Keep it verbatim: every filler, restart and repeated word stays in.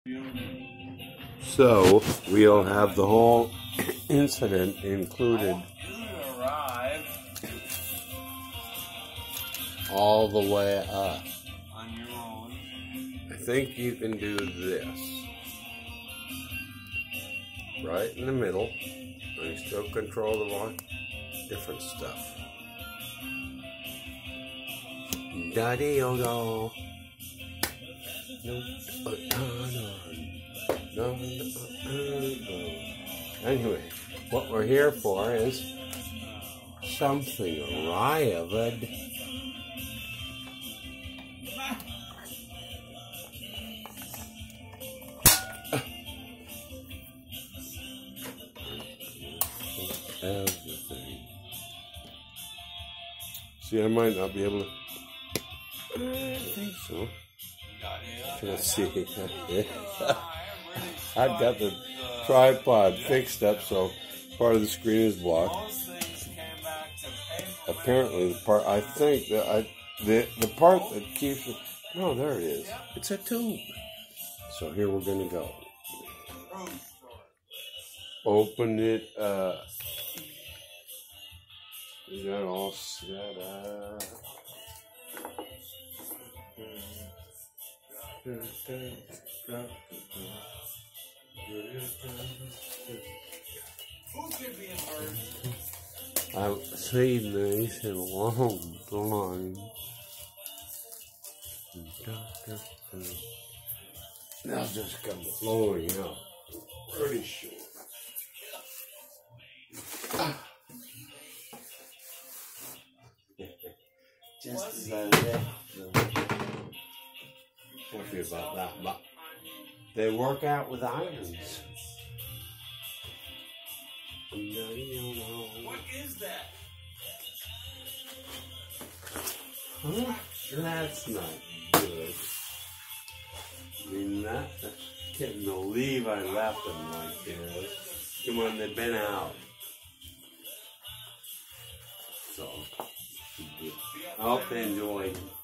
So we'll have the whole incident included all the way up. I think you can do this right in the middle. And you still control the one different stuff. Da-dee-o-do. Anyway, what we're here for is something arrived. Everything. See, I might not be able to. I think so. Let's see. I've got the tripod fixed up, so part of the screen is blocked. Apparently, the part I think that I the the part that keeps it. No, there it is. It's a tube. So here we're gonna go. Open it up. We got all set up. I've seen these in a long line. They'll just come flowing out. Pretty sure. Just as I left them. Happy about that, but they work out with irons. What is that? Huh? That's not good. I mean, that, I can't believe I left them like this. Come on, they've been out. So, I hope they enjoyed.